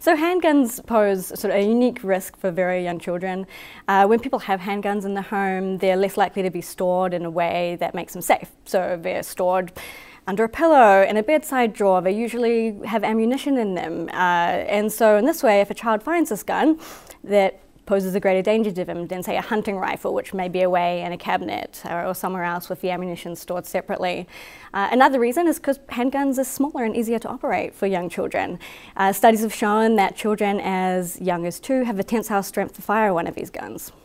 So handguns pose sort of a unique risk for very young children. When people have handguns in the home, they're less likely to be stored in a way that makes them safe. So they're stored under a pillow, in a bedside drawer. They usually have ammunition in them. And so in this way, if a child finds this gun that poses a greater danger to them than, say, a hunting rifle, which may be away in a cabinet or somewhere else with the ammunition stored separately. Another reason is because handguns are smaller and easier to operate for young children. Studies have shown that children as young as 2 have the tensile strength to fire one of these guns.